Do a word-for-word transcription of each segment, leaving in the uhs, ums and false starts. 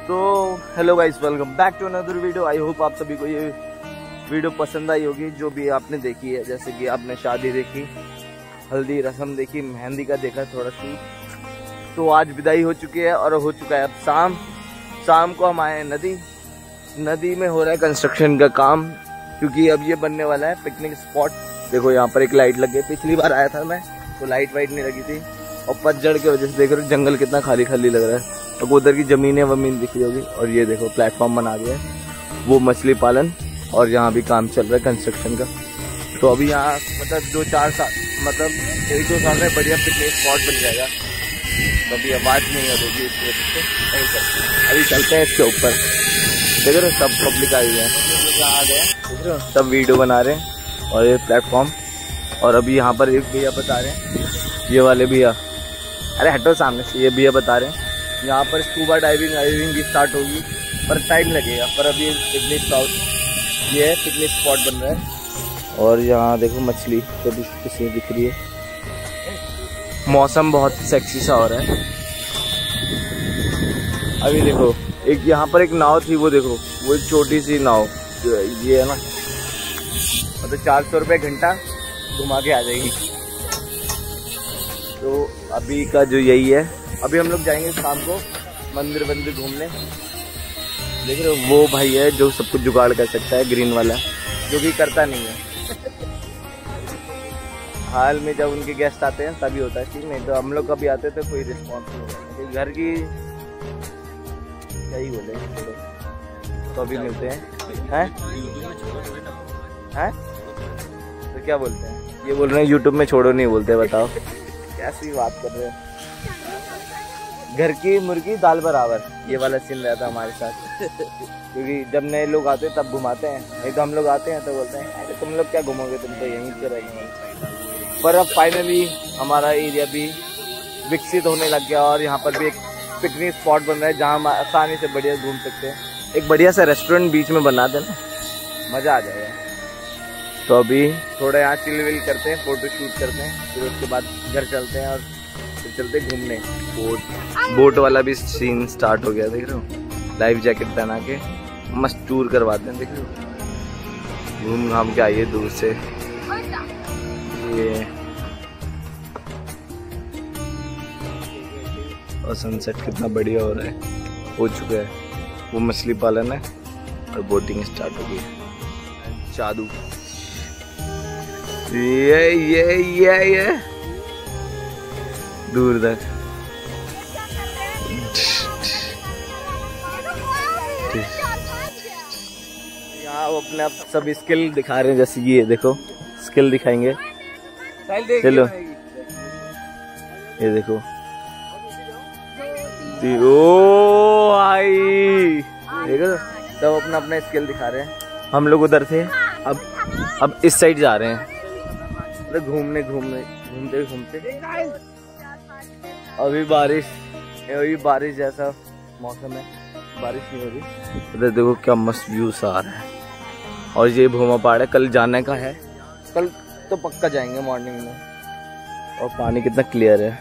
तो hello guys, welcome back to another video. I hope आप सभी को ये वीडियो पसंद आई होगी जो भी आपने देखी है। जैसे कि आपने शादी देखी, हल्दी रस्म देखी, मेहंदी का देखा थोड़ा शूट। तो आज विदाई हो चुकी है और हो चुका है अब शाम। शाम को हम आए हैं नदी नदी में हो रहा है कंस्ट्रक्शन का काम, क्योंकि अब ये बनने वाला है पिकनिक स्पॉट। देखो यहाँ पर एक लाइट लग गई। पिछली बार आया था मैं तो लाइट वाइट नहीं लगी थी, और पतझड़ की वजह से देख रहे हो जंगल कितना खाली खाली लग रहा है। और उधर की जमीनें वमीन दिख रही होगी। और ये देखो प्लेटफॉर्म बना दिया है, वो मछली पालन, और यहाँ भी काम चल रहा है कंस्ट्रक्शन का। तो अभी यहाँ मतलब दो चार साल मतलब एक दो साल में बढ़िया पिकनिक स्पॉट बन जाएगा। तो अभी आवाज़ नहीं आ रही इसकी वजह से नहीं चलती। अभी चलते हैं इसके ऊपर। देख रहे हो सब पब्लिक आई है, आ गए, देख रहे हो सब वीडियो बना रहे हैं। और ये प्लेटफॉर्म, और अभी यहाँ पर एक भैया बता रहे हैं, ये वाले भैया, अरे हटो सामने से, ये भैया बता रहे हैं यहाँ पर स्कूबा डाइविंग डाइविंग की स्टार्ट होगी, पर टाइम लगेगा। पर अभी पिकनिक स्पॉट ये है, पिकनिक स्पॉट बन रहा है। और यहाँ देखो मछली छोटी छोटी दिख रही है। मौसम बहुत सेक्सी सा हो रहा है। अभी देखो एक यहाँ पर एक नाव थी, वो देखो वो एक छोटी सी नाव ये है ना, मतलब चार सौ रुपये घंटा घुमा के आ जाएगी। तो अभी का जो यही है, अभी हम लोग जाएंगे शाम को मंदिर वंदिर घूमने। देख रहे हो वो भाई है जो सब कुछ जुगाड़ कर सकता है, ग्रीन वाला, जो कि करता नहीं है। हाल में जब उनके गेस्ट आते हैं तभी होता है ठीक, नहीं तो हम लोग कभी आते तो कोई रिस्पॉन्स नहीं होता। घर की क्या ही बोले, तो अभी मिलते हैं हैं हैं तो क्या बोलते हैं, ये बोल रहे हैं यूट्यूब में छोड़ो नहीं बोलते। बताओ कैसी बात कर रहे हैं। घर की मुर्गी दाल बराबर, ये वाला सीन रहता है हमारे साथ। क्योंकि जब नए लोग आते हैं तब घुमाते हैं, नहीं तो हम लोग आते हैं तो बोलते हैं अरे तुम लोग क्या घूमोगे, तुम तो यहीं पे रहेंगे। पर अब फाइनली हमारा एरिया भी विकसित होने लग गया, और यहाँ पर भी एक पिकनिक स्पॉट बन रहा है जहाँ हम आसानी से बढ़िया घूम सकते हैं। एक बढ़िया सा रेस्टोरेंट बीच में बना देना, मज़ा आ जाएगा। तो अभी थोड़ा यहाँ चिल विल करते हैं, फोटो शूट करते हैं, फिर उसके बाद घर चलते हैं और फिर चलते घूमने। बोट बोट वाला भी सीन स्टार्ट हो गया, देख रहे हो लाइफ जैकेट पहना के मस्त टूर करवाते हैं। देख रहे हो घूम घाम के आइए दूर से। ये और सनसेट कितना बढ़िया हो रहा है, हो चुका है। वो मछली पालन है और बोटिंग स्टार्ट हो गई है। जादू ये ये ये ये दूर तक यहाँ वो अपने आप सब स्किल दिखा रहे हैं। जैसे ये देखो स्किल दिखाएंगे, चलो ये देखो ओ आई, देखो सब अपना अपना स्किल दिखा रहे हैं। हम लोग उधर थे, अब अब इस साइड जा रहे हैं घूमने घूमने घूमते घूमते। अभी बारिश अभी बारिश जैसा मौसम है, बारिश नहीं हो रही। उधर देखो क्या मस्त व्यू सा आ रहा है। और ये भूमा पहाड़ है, कल जाने का है, कल तो पक्का जाएंगे मॉर्निंग में। और पानी कितना क्लियर है।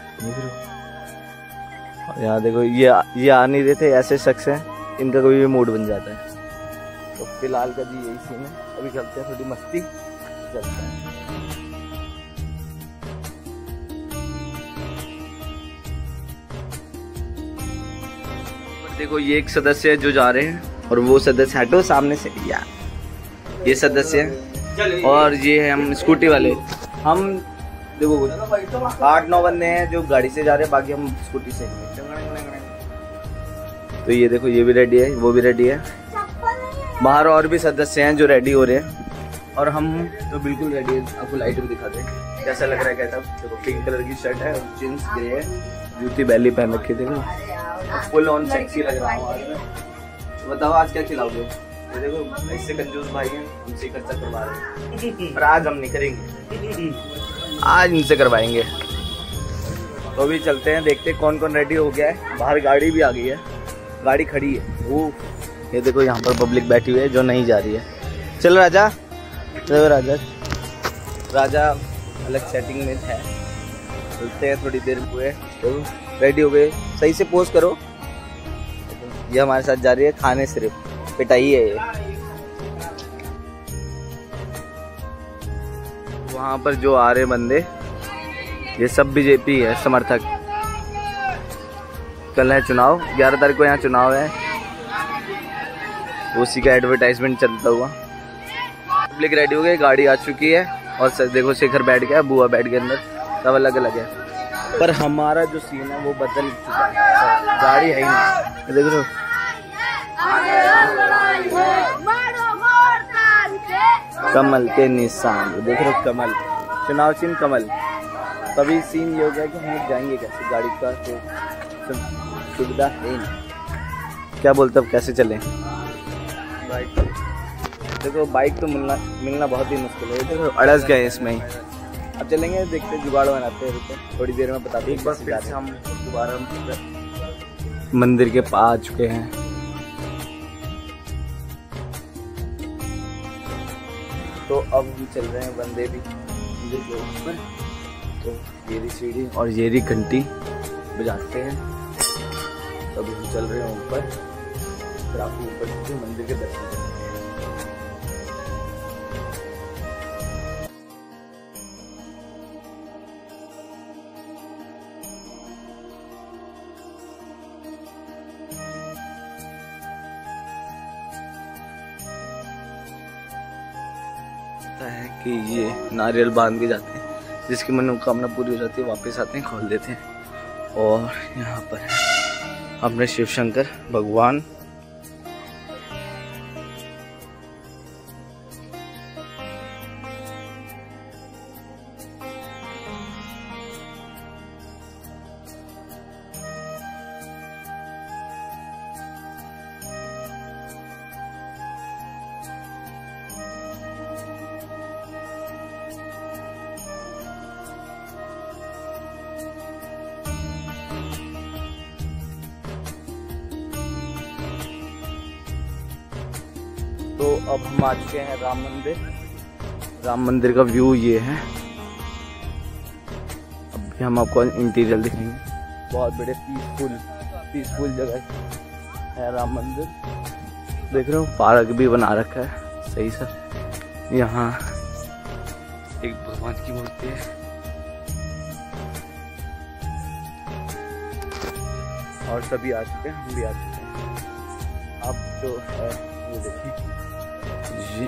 और यहाँ देखो ये ये आ नहीं रहे थे, ऐसे शख्स हैं इनका कोई भी मूड बन जाता है। तो फिलहाल का जी यही सीन है। अभी चलते हैं, थोड़ी मस्ती चलते हैं। देखो ये एक सदस्य है जो जा रहे हैं, और वो सदस्य हटो सामने से यार, ये सदस्य है। और ये है हम स्कूटी वाले। हम देखो आठ नौ बंदे हैं जो गाड़ी से जा रहे हैं, बाकी हम स्कूटी से। तो ये देखो ये भी रेडी है, वो भी रेडी है। बाहर और भी सदस्य हैं जो रेडी हो रहे हैं, और हम तो बिल्कुल रेडी है। आपको लाइट भी दिखा दें कैसा लग रहा है। कहता देखो पिंक कलर की शर्ट है, जींस ग्रे है, जूती बैली पहन रखी थी, फुल ऑन सेक्सी लग रहा है। बताओ आज क्या खिलाओगे। तो देखो ऐसे कंजूस भाई हैं, उनसे खर्चा करवा रहे हैं, पर आज हम नहीं करेंगे, आज इनसे करवाएंगे। तो अभी चलते हैं, देखते हैं कौन कौन रेडी हो गया है। बाहर गाड़ी भी आ गई है, गाड़ी खड़ी है। वो ये देखो यहाँ पर पब्लिक बैठी हुई है जो नहीं जा रही है। चल राजा, चलो राजा राजा अलग सेटिंग में है। चलते हैं, थोड़ी देर हुए तो रेडी हो गए। सही से पोज करो, ये हमारे साथ जा रही है खाने, सिर्फ पिटाई है ये। वहाँ पर जो आ रहे बंदे ये सब बीजेपी है समर्थक। कल है चुनाव, ग्यारह तारीख को यहाँ चुनाव है, उसी का एडवर्टाइजमेंट चलता हुआ। पब्लिक रेडी हो गई, गाड़ी आ चुकी है और सर देखो शेखर बैठ गया, बुआ बैठ गया अंदर, सब अलग अलग है। पर हमारा जो सीन है वो बदल चुका है, गाड़ी है ही नहीं। देखो कमल के निशान, देख रहे हो कमल, चुनाव चिन्ह कमल। तभी सीन ये हो गया कि हम लोग जाएंगे कैसे, गाड़ी का तो सुविधा है ही नहीं। क्या बोलते अब कैसे चलें? बाइक देखो, बाइक तो मिलना मिलना बहुत ही मुश्किल है। देखो अड़स गए इसमें ही। अब चलेंगे, देखते जुगाड़ बनाते हैं, रुको थोड़ी देर में बताते हैं। एक बार फिर से हम दोबारा मंदिर के पास आ चुके हैं। तो अब हम चल रहे हैं वंदे भी मंदिर के ऊपर। तो ये रही सीढ़ी और ये रही घंटी बजाते हैं। तब हम चल रहे हैं ऊपर, फिर आपको ऊपर से मंदिर के दर्शन करेंगे। है कि ये नारियल बांध के जाते हैं, जिसकी मनोकामना पूरी हो जाती है, वापस आते हैं, खोल देते हैं। और यहाँ पर है अपने शिव शंकर भगवान। तो अब हम आ चुके हैं राम मंदिर। राम मंदिर का व्यू ये है। अब भी हम आपको इंटीरियर दिखाएंगे। बहुत बड़े पीसफुल पीसफुल जगह है राम मंदिर। देख रहे हो, पार्क भी बना रखा है सही सा। यहाँ एक भगवान की मूर्ति है और सभी आ चुके हैं, हम भी आ चुके हैं। अब जो है ये देखिए, जी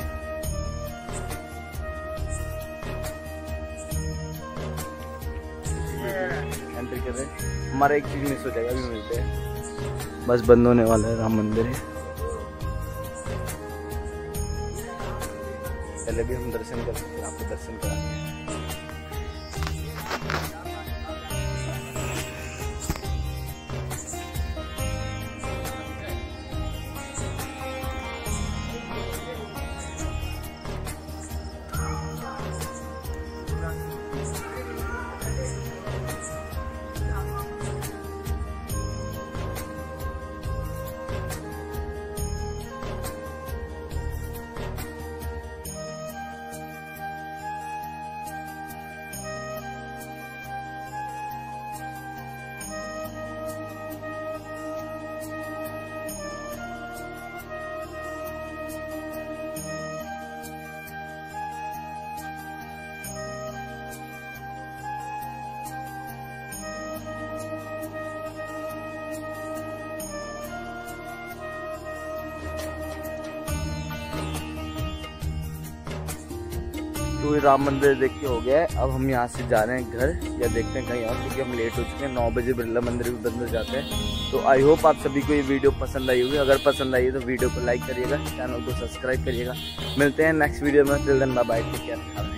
एंट्री कर रहे हैं। हमारा एक चीज मिस हो जाएगा, अभी मिलते हैं, बस बंद होने वाला है। राम मंदिर है, पहले भी हम दर्शन कर सकते हैं, आपको दर्शन कराएंगे। तो राम मंदिर देख के हो गया है। अब हम यहाँ से जा रहे हैं घर, या देखते हैं कहीं और, क्योंकि हम लेट हो चुके हैं। नौ बजे बिरला मंदिर भी बंद हो जाते हैं। तो आई होप आप सभी को ये वीडियो पसंद आई होगी। अगर पसंद आई है तो वीडियो को लाइक करिएगा, चैनल को सब्सक्राइब करिएगा। मिलते हैं नेक्स्ट वीडियो में। Till then bye bye, take care.